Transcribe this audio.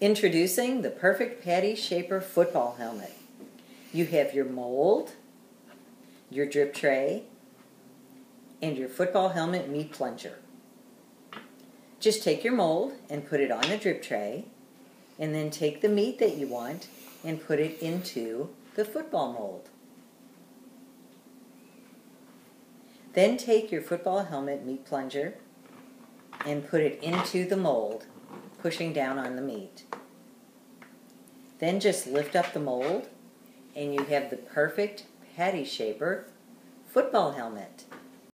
Introducing the Perfect Patty Shaper Football Helmet. You have your mold, your drip tray, and your football helmet meat plunger. Just take your mold and put it on the drip tray, and then take the meat that you want and put it into the football mold. Then take your football helmet meat plunger and put it into the mold, pushing down on the meat. Then just lift up the mold and you have the perfect patty shaper football helmet.